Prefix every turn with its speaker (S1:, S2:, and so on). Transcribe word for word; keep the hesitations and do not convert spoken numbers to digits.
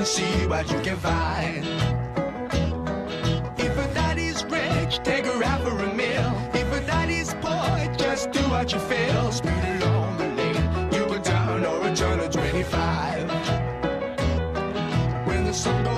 S1: and see what you can find. If a daddy's rich, take her out for a meal. If a daddy's poor, just do what you feel. Speed along the lane, you go down or a turn of twenty-five. When the sun goes